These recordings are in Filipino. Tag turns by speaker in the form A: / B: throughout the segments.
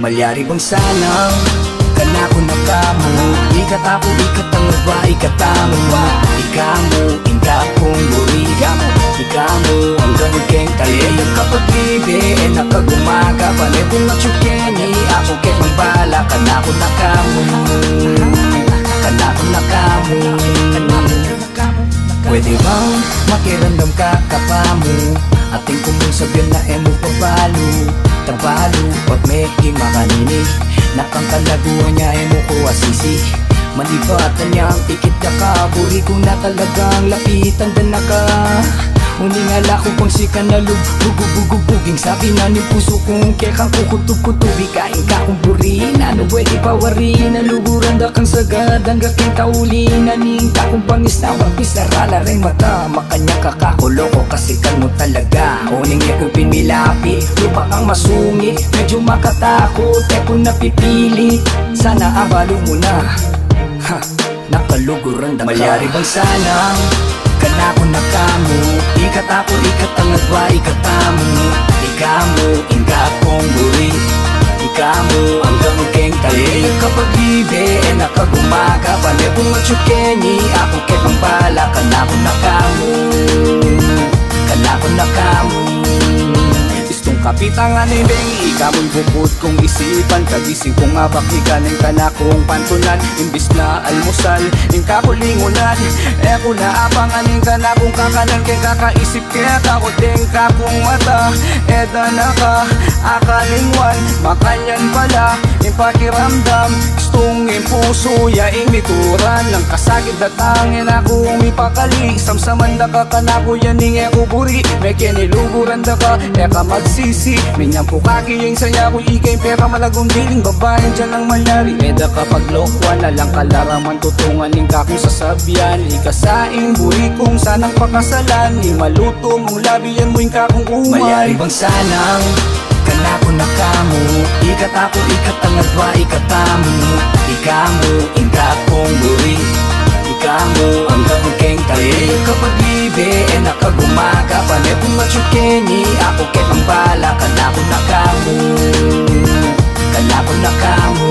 A: Malyari bang sanang kanako na kamo, ikat ako, ikat ang ba, ikatamo Ikamu, inda kong buri Ikamu, hanggang keng taliyang kapag libe nakagumaga, pala kung natsukeni ako keng bala, kanako na kamo Kanako na kamo Pwede bang makiramdam ka kapamo Ating kumong sabihan na emo pabalo Tabalo, pag may makanini Nakangkalaguan niya emo ko asisi Manibatan niya ang tikit na kaburi ko na talagang lapitan dan naka Uningala ko pang sika na lubugubugubuging Sabi na ni puso kong kekang kukutub-kutubi Kain ka kong burin, ano pwede pawarin Naluguran da kang sagad, hanggang keng kaulin Naning ka kong pangis na wapisarala rin mata Makanya kakakuloko kasi kan mo talaga Uning kong pinilapit, lupa kang masungit Medyo makatakot, kung napipilit Sana abalo mo na, ha, nakaluguran da ka Malyari bang sanang kanako na kamo, ikat ako, ikat ang adwa, ikatamo Ikamu, inga kong buri Ikamu, hanggang keng tali Kapag libe, nakagumaga Pala kung matsukeni, ako kekang bala Kanako na kamo, kanako na kamo Istong kapitangan nileng, ikamong bukod kong isipan Kagising kong abakikanin ka na kong pantunan Imbis na almusal, ingka ko lingunan Eko na abanganin ka na kung kakanan Kaya kakaisip kaya kakuting ka kong mata Eda na ka, akalingwan Makanyan pala, ipakiramdam Gustong impuso, yaing mituran Nang kasagid datangin akong ipakali Samsaman da ka kanako yaning eko buri May kiniluguran da ka, eka magsisi Minyampo kakiyeng saya ko ikay pera malagong diling Babaeng dyan ang malyari Eda kapag lokwan na lang kalaraman Tutunganin ka kong sasabyan Ikasaing buri kong sanang pakasalan Ni maluto mong labi yan mo'y kakong uman Malyari bang sanang kanako na kamo, ikat ako, ikat ang adwa, ikatamo Ikamu, inga kong buri Ikamu, hanggang keng tali Kapag libe, nakagumaga Pala kung matsukeni, ako kekang bala Kanako na kamo, kanako na kamo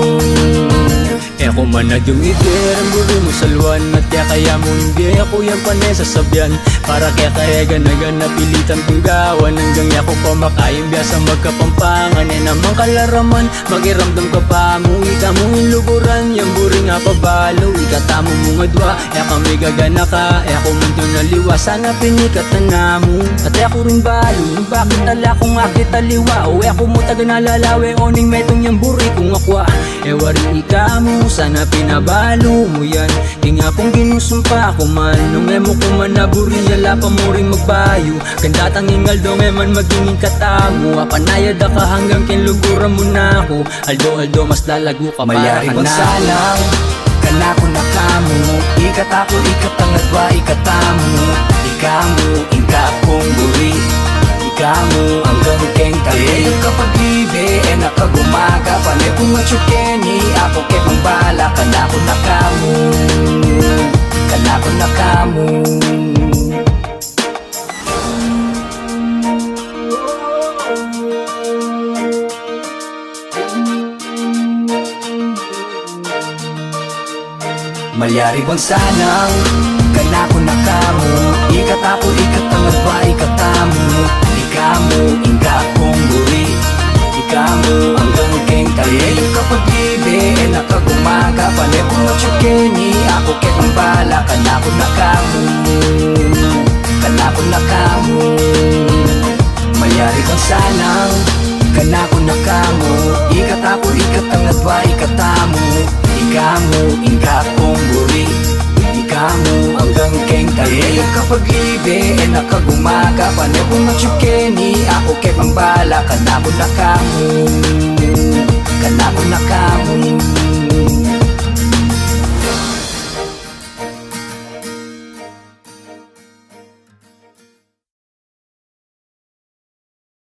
A: Eko man na dumidir, ang buri mo salwan At kaya mo hindi ako yung panay sasabyan Para kaya ganagan na pilitan kong gawan Hanggang ako pa makayang biyasa magkapampangan E namang kalaraman, magiramdam ka pa mo Ika mong iluguran, yung buri nga pabalo Ikatamo mong adwa, e kami gagana ka E ako man doon naliwa, sana pinikatan na mo At ako rin balo, bakit tala kung akit aliwa O ako mo taga nalalawe, oning metong yung buri kong akwa E wari ika mo, sana pinabalo mo yan Tinga kong ginusumpa ko man Nung emo ko man naburi Yala pa mo rin magbayo Ganda tanging aldo man magingin katamo Apanayad ka hanggang kinluguran mo na ako Aldo mas lalago ka para Malyari bang sanang kanako na kamo, ikat ako, ikat ang adwa, ikatamo Ikamu, inga kong buri Ikamu, hanggang keng tali Kapag libe, nakagumaga Pala kung matsukeni, ako kekang bala Kanako na kamo, kanako na kamo Malyari bang sanang kanako na kamo, ikat ako, ikat ang adwa, ikatamo Ikamu, inga kong buri Ikamu, hanggang keng tali Kapag libe, nakagumaga Pala kung matsukeni, ako kekang bala Kanako na kamo, kanako na kamo Malyari bang sanang kanako na kamo, ikat ako, ikat ang adwa, ikatamo Ikamu, inga kong buri Ikamu, hanggang keng tali Kapag libe, nakagumaga Pala kung matsukeni, ako kekang bala Kanako na kamo, kanako na kamo